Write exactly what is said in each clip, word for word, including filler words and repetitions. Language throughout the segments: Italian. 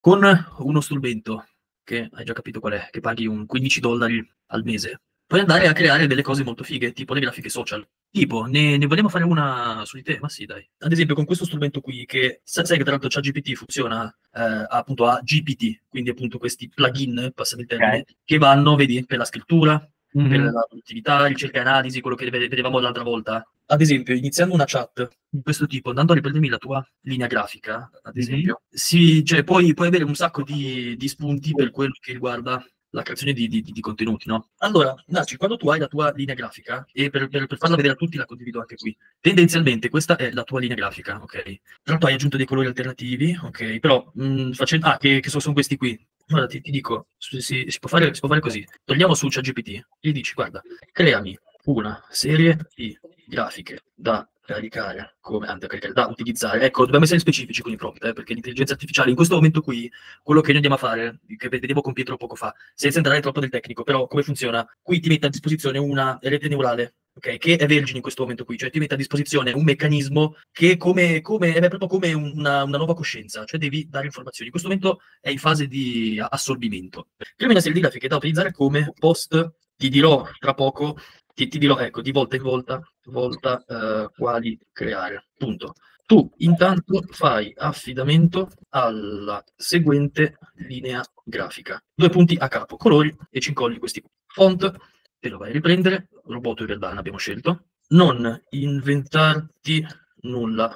Con uno strumento che hai già capito qual è, che paghi un quindici dollari al mese, puoi andare a creare delle cose molto fighe, tipo le grafiche social. Tipo, ne ne vogliamo fare una su di te? Ma sì dai. Ad esempio con questo strumento qui che sa sai che tra l'altro ChatGPT funziona, ehm, appunto a G P T, quindi appunto questi plugin, passami il Okay. termine, che vanno, vedi, per la scrittura, per Mh-mh. la produttività, ricerca e analisi, quello che ve vedevamo l'altra volta. Ad esempio, iniziando una chat di questo tipo, andando a riprendermi la tua linea grafica, ad Mh-mh. esempio, sì, cioè puoi puoi avere un sacco di di spunti per quello che riguarda la creazione di di di contenuti, no. Allora, Naci, quando tu hai la tua linea grafica e per per per farla vedere a tutti la condivido anche qui. Tendenzialmente questa è la tua linea grafica, okay. Però tu hai aggiunto dei colori alternativi, okay, però, mhmm, facen ah, che che so son questi qui. Guarda, ti ti dico, s si si può fare si può fare così. Torniamo su ChatGPT, gli dici: "Guarda, creami una serie di grafiche da caricare come ah, da caricare, da utilizzare." Ecco, dobbiamo essere specifici con i prompt, eh, perché l'intelligenza artificiale in questo momento qui, quello che noi andiamo a fare, che vedevo con Pietro poco fa, senza entrare troppo nel tecnico, però come funziona? Qui ti mette a disposizione una rete neurale, okay, che è vergine in questo momento qui, cioè ti mette a disposizione un meccanismo che come come è proprio come una una nuova coscienza, cioè devi dare informazioni. In questo momento è in fase di a assorbimento. Crei una serie di grafiche da utilizzare come post, ti dirò tra poco ti ti dirò, ecco, di volta in volta volta, ehm, quali creare, punto. Tu intanto fai affidamento alla seguente linea grafica. due punti a capo, colori e ci incolli questi font, te lo vai a riprendere, Roboto Verdana abbiamo scelto. Non inventarti nulla,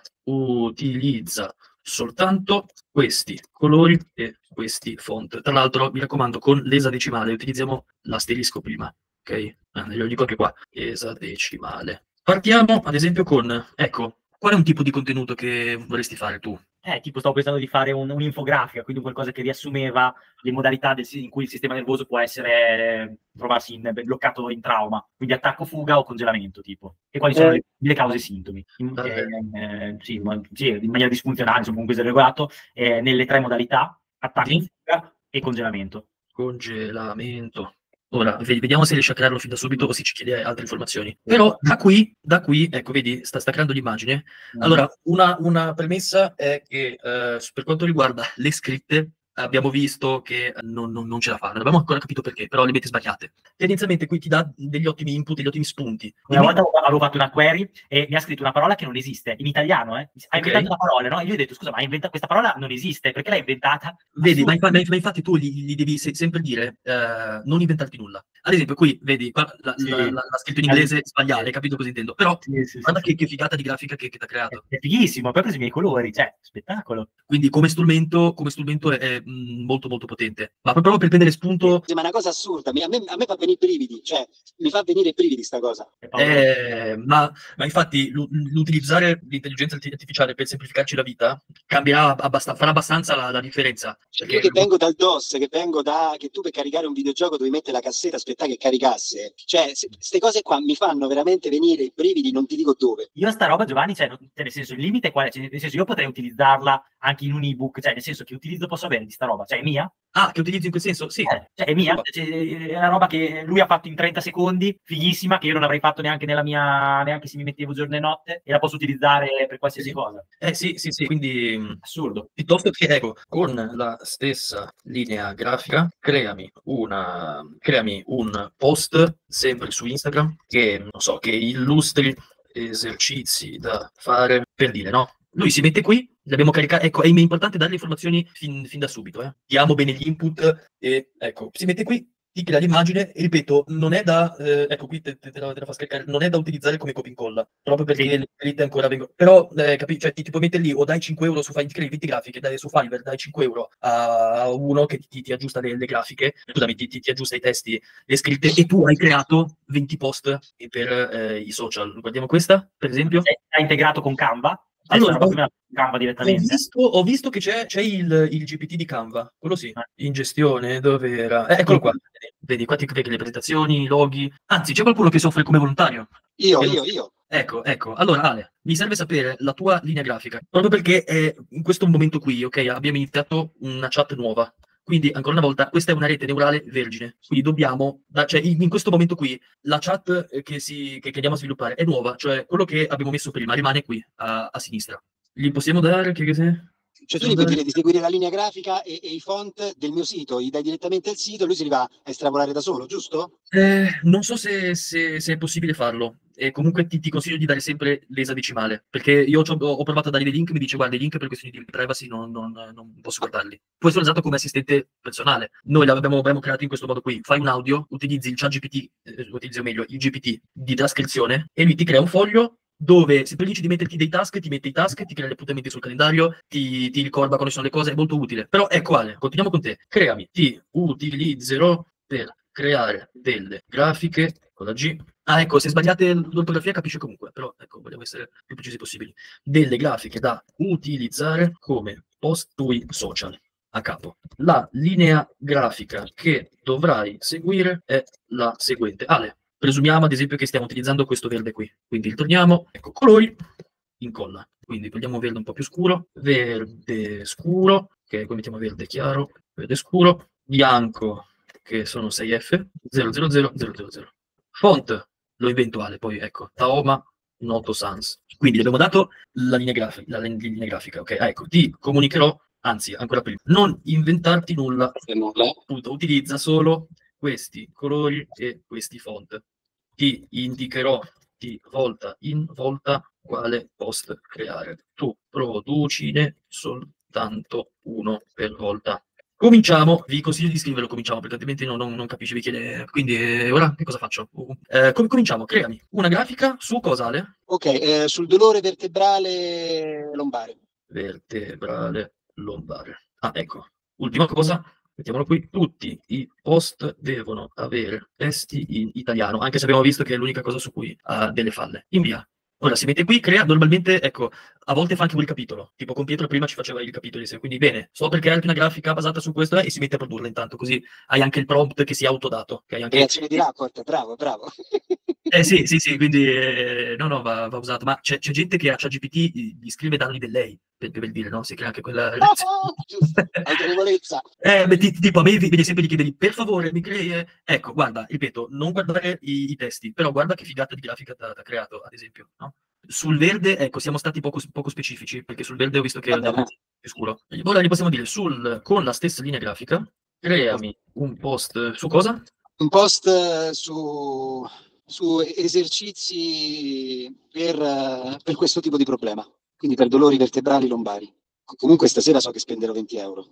utilizza soltanto questi colori e questi font. Tra l'altro, mi raccomando, con l'esadecimale utilizziamo l'asterisco prima, okay? Ah, glielo dico anche qua, esadecimale. Partiamo ad esempio con ecco, qual è un tipo di contenuto che vorresti fare tu? Eh, tipo stavo pensando di fare un un'infografica, quindi qualcosa che riassumeva le modalità del si in cui il sistema nervoso può essere trovarsi in b bloccato in trauma, quindi attacco, fuga o congelamento tipo. E quali sono Eh. le le cause e sintomi. In Va bene. ehm, sì, ma sì, in maniera disfunzionale, insomma comunque regolato, ehm, nelle tre modalità: attacco, Sì. fuga e congelamento. Congelamento. Ora ve vediamo se riesci a crearlo fin da subito o se ci chiede altre informazioni. Sì. Però da qui da qui, ecco vedi, sta sta creando l'immagine. Mh-mh. Allora una una premessa è che, ehm, s per quanto riguarda le scritte, abbiamo visto che non non non ce la fa. Non abbiamo ancora capito perché, però le mette sbagliate. Tendenzialmente qui ti dà degli ottimi input, degli ottimi spunti. Una Dimmi. volta avevo avevo fatto una query e mi ha scritto una parola che non esiste, in italiano eh. Ha inventato Okay. una parola, no, e io gli ho detto: "Scusa, ma hai inventa questa parola non esiste, perché l'hai inventata?" Vedi, ma Assurdo. infa ma inf ma infatti tu gli gli devi se sempre dire, ehm, non inventarti nulla. Ad esempio qui vedi qua l'ha l'ha Sì. l'ha l'ha scritto in inglese sbagliare, hai capito cosa intendo. Però Sì, sì, sì, guarda sì. che che figata di grafica che che t'ha È creato. è fighissimo, poi ha preso i miei colori, cioè spettacolo. Quindi come strumento come strumento è è, mhmm, molto, molto potente. Ma pro proprio per prendere spunto Sì, ma è una cosa assurda, mi a me a me fa venì i brividi, cioè mi fa venire i brividi 'sta cosa. È pauroso. Eh, ma ma infatti l'u l'utilizzare l'intelligenza arti artificiale per semplificarci la vita cambierà abbasta farà abbastanza la la differenza, Cioè io perché che vengo dal DOS, che vengo da che tu per caricare un videogioco dovevi mettere la cassetta, aspettare che caricasse, cioè s 'ste cose qua mi fanno veramente venire i brividi, non ti dico dove. Io sta roba Giovanni, cioè, no cioè nel senso il limite qual è? Cioè nel senso io potrei utilizzarla anche in un ebook, cioè nel senso che utilizzo posso avere di sta roba? Cioè è mia? Ah, che utilizzi in quel senso? Sì, Eh, cioè è mia, sua. cioè è una roba che lui ha fatto in trenta secondi, fighissima, che io non avrei fatto neanche nella mia neanche se mi mettevo giorno e notte e la posso utilizzare per qualsiasi Sì. cosa. Eh sì, sì, sì, quindi, mhmm, Assurdo. piuttosto che ecco, con la stessa linea grafica creami una creami un post sempre su Instagram che, non so, che illustri esercizi da fare per dire, no, lui si mette qui, l'abbiamo carica ecco, è im è importante dare le informazioni fin fin da subito, eh. Diamo bene gli input e ecco, si mette qui, ti crea l'immagine e ripeto, non è da ehm, ecco qui te te te la te la fa scaricare, non è da utilizzare come copia e incolla, proprio Sì. perché le scritte ancora vengo però, ehm, capi cioè ti ti puoi mettere lì o dai cinque euro € su Find crei venti grafiche, dai su Fiverr dai cinque euro € a uno che ti ti aggiusta le le grafiche, scusami, ti ti ti aggiusta i testi, le scritte e tu hai creato venti post e per, ehm, i social. Guardiamo questa, per esempio? È già integrato con Canva? Cioè sta Allora roba ho qui me la Canva ho direttamente? visto ho visto che c'è c'è il il G P T di Canva, quello sì. Eh. In gestione, dov'era? Eh, eccolo qua, vedi? Vedi qua ti vedi le presentazioni, i loghi. Anzi, c'è qualcuno che si offre come volontario? Io, Che non io, s io. ecco, ecco. Allora Ale, mi serve sapere la tua linea grafica, proprio perché, ehm, in questo momento qui, okay, abbiamo iniziato una chat nuova. Quindi, ancora una volta, questa è una rete neurale vergine. Quindi dobbiamo da cioè in in questo momento qui, la chat, ehm, che si che che andiamo a sviluppare è nuova, cioè quello che abbiamo messo prima rimane qui a a sinistra. Gli possiamo dare che cos'è? Cioè tu gli puoi dire di seguire la linea grafica e, e i font del mio sito, gli dai direttamente il sito, lui si li va a estrapolare da solo, giusto? Eh, non so se, se- se è possibile farlo. E comunque ti, ti consiglio di dare sempre l'esadecimale, perché io c'ho- ho, ho provato a dare dei link, mi dice guarda i link per questioni di privacy non, non- non posso guardarli. Poi sono usato come assistente personale. Noi l'abbiamo abbiamo creato in questo modo qui. Fai un audio, utilizzi il ChatGPT, eh, utilizzi o meglio il G P T di trascrizione e lui ti crea un foglio dove se tu gli dici di metterti dei task, ti mette i task, ti crea gli appuntamenti sul calendario, ti, ti ricorda quali sono le cose, è molto utile. Però ecco Ale, continuiamo con te. Creami, ti utilizzerò per creare delle grafiche con la G. Ah, ecco, se sbagliate l'ortografia capisce comunque, però ecco, vogliamo essere più precisi possibili. Delle grafiche da utilizzare come post sui social a capo. La linea grafica che dovrai seguire è la seguente. Ale, presumiamo ad esempio che stiamo utilizzando questo verde qui, quindi ritorniamo, ecco, colori, incolla. Quindi togliamo verde un po' più scuro, verde scuro, che poi mettiamo verde chiaro, verde scuro, bianco, che sono sei F, zero zero zero zero zero zero. Font, lo eventuale, poi ecco, Taoma, Noto Sans. Quindi gli abbiamo dato la linea grafica, la linea grafica, ok? Ah, ecco, ti comunicherò, anzi, ancora prima, non inventarti nulla, nulla. appunto, utilizza solo questi colori e questi font. Ti indicherò di volta in volta quale post creare. Tu producine soltanto uno per volta. Cominciamo, vi consiglio di scriverlo, cominciamo, perché altrimenti non, non, non capisci, vi chiede. Quindi eh, ora che cosa faccio? Uh, eh, com- cominciamo, creami una grafica su cosa, Ale? Ok, eh, sul dolore vertebrale lombare. Vertebrale lombare. Ah, ecco. Ultima cosa, mettiamolo qui. Tutti i post devono avere testi in italiano, anche se abbiamo visto che è l'unica cosa su cui ha delle falle. Invia. Ora si mette qui, crea normalmente, ecco, a volte fa anche quel capitolo. Tipo con Pietro prima ci faceva il capitolo insieme. Quindi bene, sto per crearti una grafica basata su questo eh, e si mette a produrla intanto, così hai anche il prompt che si è autodato. Che hai anche... Reazione di Rapport, bravo, bravo. Eh sì, sì, sì, quindi eh, no, no, va, va usato. Ma c'è, c'è gente che a ChatGPT gli scrive danni del lei, per, per dire, no? Si crea anche quella reazione. Oh, giusto, autorevolezza. Eh, beh, ti- tipo a me viene sempre di chiedergli, per favore, mi crei... eh." Ecco, guarda, ripeto, non guardare i, i testi, però guarda che figata di grafica ti ha creato, ad esempio, no? Sul verde, ecco, siamo stati poco, poco specifici, perché sul verde ho visto che andava più scuro. Ora gli possiamo dire, sul, con la stessa linea grafica, creami un post su cosa? Un post eh, su, su esercizi per, eh, per questo tipo di problema, quindi per dolori vertebrali lombari. Comunque stasera so che spenderò venti euro.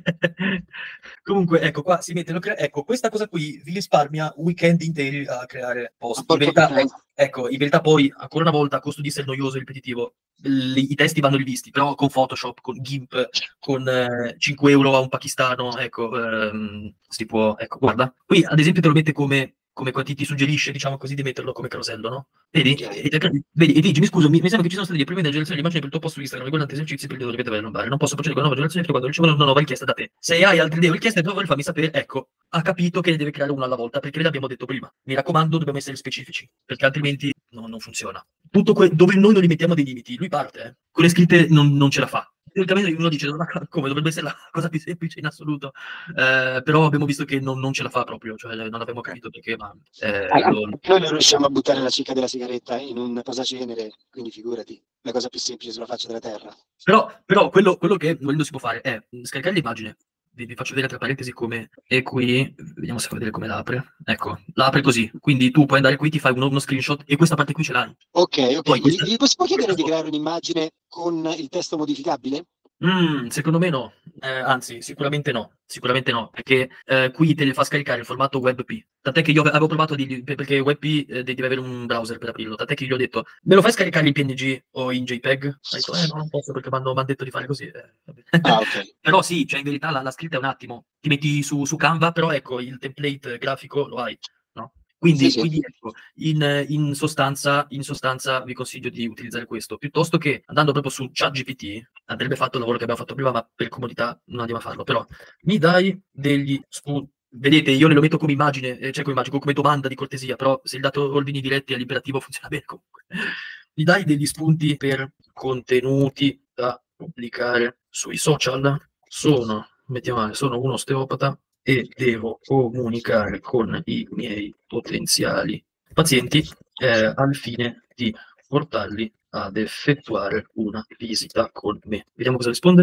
Comunque, ecco qua si mette, lo crea- ecco, questa cosa qui vi risparmia weekend interi a creare post. In porca verità, puttana. ecco, in verità poi, ancora una volta, a costo di essere noioso e ripetitivo, li- i testi vanno rivisti, però con Photoshop, con GIMP, con eh, cinque euro a un pakistano, ecco, ehm, si può, ecco, guarda. Qui, ad esempio, te lo mette come, come qua ti, ti suggerisce, diciamo così, di metterlo come carosello, no? Vedi? E, e- vedi, e dici, mi scuso, mi, mi sembra che ci sono state delle prime generazioni di immagini per il tuo post su Instagram riguardanti esercizi per il dolore vertebrale lombare. Non posso procedere con la nuova generazione fino a quando ricevo una nuova richiesta da te. Se hai altre idee o richieste, per favore fammi sapere. Ecco, ha capito che ne deve creare una alla volta, perché ve l'abbiamo detto prima. Mi raccomando, dobbiamo essere specifici, perché altrimenti no, non funziona. Tutto que- dove noi non li mettiamo dei limiti, lui parte, eh. Con le scritte non, non ce la fa. Teoricamente uno dice, "Ma come dovrebbe essere la cosa più semplice in assoluto?" Eh, però abbiamo visto che non, non ce la fa proprio, cioè non abbiamo capito perché, ma eh, lo- Noi non riusciamo a buttare la cicca della sigaretta in un posacenere, quindi figurati, la cosa più semplice sulla faccia della terra. Però, però quello, quello che volendo si può fare è scaricare l'immagine. Vi, vi faccio vedere tra parentesi come è qui. Vediamo se fa vedere come l'apre. Ecco, l'apre così. Quindi tu puoi andare qui, ti fai uno, uno screenshot e questa parte qui ce l'hai. Ok, ok. Poi Gli, questa- gli possiamo chiedere di questa- creare un'immagine con il testo modificabile? Mm, secondo me no, eh, anzi sicuramente no, sicuramente no, perché eh, qui te le fa scaricare il formato WebP, tant'è che io ave- avevo provato a dirgli, per- perché WebP eh, devi avere un browser per aprirlo, tant'è che io gli ho detto, me lo fai scaricare in P N G o in JPEG? Ha detto, eh no, non posso perché mi hanno detto di fare così. eh, vabbè. Ah, ok. Però sì, cioè in verità la, la scritta è un attimo, ti metti su, su Canva, però ecco, il template grafico lo hai, no? Quindi, Sì, sì. quindi ecco, in, in sostanza, in sostanza vi consiglio di utilizzare questo, piuttosto che andando proprio su ChatGPT, andrebbe fatto il lavoro che abbiamo fatto prima, ma per comodità non andiamo a farlo. Però mi dai degli spunti. Vedete, io le lo metto come immagine, eh, cioè come immagine, come domanda di cortesia, però se il dato ordini diretti all'imperativo funziona bene comunque. Mi dai degli spunti per contenuti da pubblicare sui social? Sono, mettiamo male, sono un osteopata e devo comunicare con i miei potenziali pazienti eh, al fine di portarli ad effettuare una visita con me. Vediamo cosa risponde.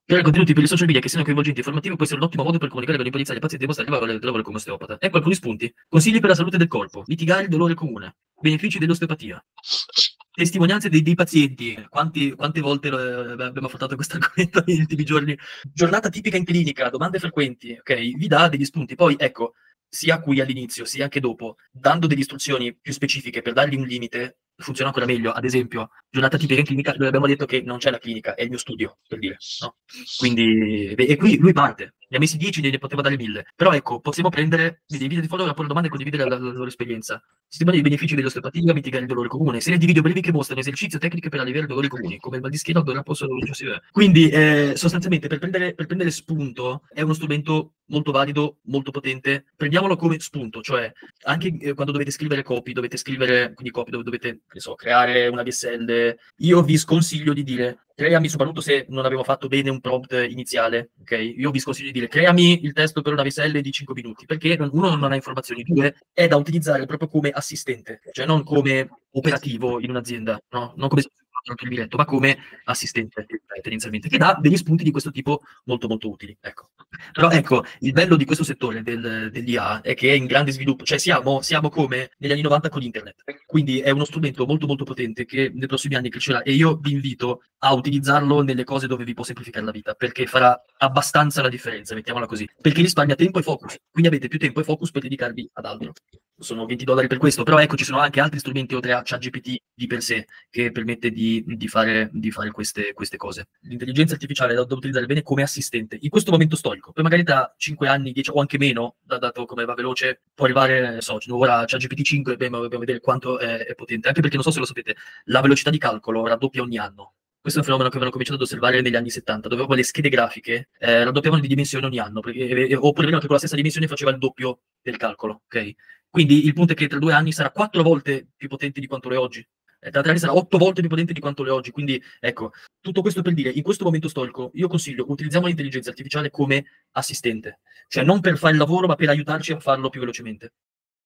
Creare contenuti per i social media che siano coinvolgenti e informativi può essere un ottimo modo per comunicare con i potenziali pazienti e mostrare il valore del lavoro come osteopata. Ecco alcuni spunti. Consigli per la salute del corpo. Mitigare il dolore comune. Benefici dell'osteopatia. Testimonianze dei, dei pazienti. Quanti, quante volte eh, abbiamo affrontato questo argomento negli ultimi giorni? Giornata tipica in clinica, domande frequenti, ok? Vi dà degli spunti. Poi, ecco, sia qui all'inizio, sia anche dopo, dando delle istruzioni più specifiche per dargli un limite, funziona ancora meglio. Ad esempio, giornata tipica in clinica, noi abbiamo detto che non c'è la clinica, è il mio studio, per dire, no? Quindi, e qui lui parte. Ne ha messi dieci, ne poteva dare mille. Però ecco, possiamo prendere dei video di follower, porre domande e condividere la, la loro esperienza. Sistema dei benefici dell'osteopatia, mitigare il dolore comune. Serie di video brevi che mostrano esercizi o tecniche per alleviare i dolori comuni, come il mal di schiena o il dolore al polso. Quindi, eh, sostanzialmente, per prendere, per prendere spunto, è uno strumento molto valido, molto potente. Prendiamolo come spunto, cioè anche eh, quando dovete scrivere copy, dovete scrivere, quindi copy dove dovete, che so, creare una D S L, io vi sconsiglio di dire creami, soprattutto se non avevo fatto bene un prompt iniziale, ok? Io vi sconsiglio di dire creami il testo per una V S L di cinque minuti, perché uno non ha informazioni, due è da utilizzare proprio come assistente, cioè non come operativo in un'azienda, no? Non come il diretto, ma come assistente eh, tendenzialmente, che dà degli spunti di questo tipo molto molto utili. Ecco. Però ecco, il bello di questo settore del, dell'I A è che è in grande sviluppo, cioè siamo, siamo come negli anni novanta con internet, quindi è uno strumento molto molto potente che nei prossimi anni crescerà e io vi invito a utilizzarlo nelle cose dove vi può semplificare la vita, perché farà abbastanza la differenza, mettiamola così, perché risparmia tempo e focus, quindi avete più tempo e focus per dedicarvi ad altro. Sono venti dollari per questo, però ecco ci sono anche altri strumenti oltre a ChatGPT di per sé che permette di, di fare, di fare queste, queste cose. L'intelligenza artificiale è da, da utilizzare bene come assistente in questo momento storico, poi magari da cinque anni, dieci o anche meno, dato come va veloce, può arrivare, so, ora ChatGPT cinque, beh, ma dobbiamo vedere quanto è, è potente, anche perché non so se lo sapete, la velocità di calcolo raddoppia ogni anno. Questo è un fenomeno che avevano cominciato ad osservare negli anni settanta, dove le schede grafiche eh, raddoppiavano di dimensione ogni anno, perché, eh, oppure meno che con la stessa dimensione faceva il doppio del calcolo, ok? Quindi il punto è che tra due anni sarà quattro volte più potente di quanto lo è oggi. Eh, tra tre anni sarà otto volte più potente di quanto lo è oggi. Quindi, ecco, tutto questo per dire, in questo momento storico, io consiglio, utilizziamo l'intelligenza artificiale come assistente. Cioè non per fare il lavoro, ma per aiutarci a farlo più velocemente.